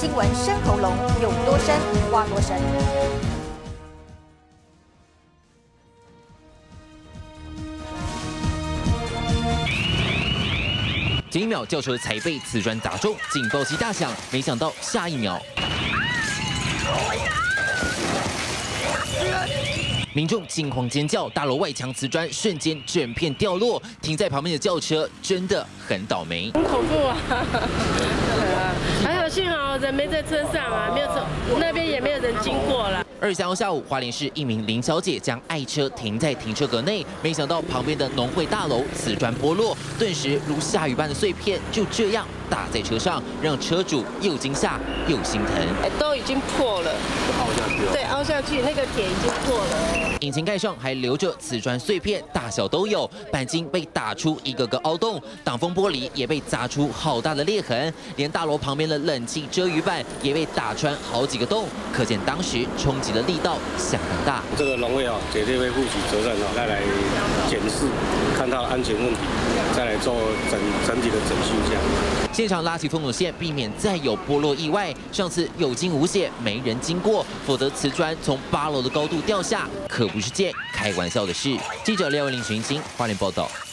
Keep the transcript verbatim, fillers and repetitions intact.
新闻深喉咙，有多深挖多深。 前一秒轿车才被瓷砖砸中，警报器大响，没想到下一秒，民众惊慌尖叫，大楼外墙瓷砖瞬间整片掉落，停在旁边的轿车真的很倒霉， 很恐怖啊！还好幸好人没在车上啊，没有走那边也没有人经过了。 二十三号下午，花莲市一名林小姐将爱车停在停车格内，没想到旁边的农会大楼瓷砖剥落，顿时如下雨般的碎片就这样打在车上，让车主又惊吓又心疼。 哎，都已经破了，凹下去了。对，凹下去，那个铁已经破了。 引擎盖上还留着瓷砖碎片，大小都有，钣金被打出一个个凹洞，挡风玻璃也被砸出好大的裂痕，连大楼旁边的冷气遮雨板也被打穿好几个洞，可见当时冲击的力道相当大。 这个农会啊，绝对会负起责任啊，再来检视，看到安全问题，再来做整整体的整修这样。 现场拉起封锁线，避免再有剥落意外。上次有惊无险，没人经过，否则瓷砖从八楼的高度掉下，可不是件开玩笑的事。记者廖文玲、徐欣，花莲报道。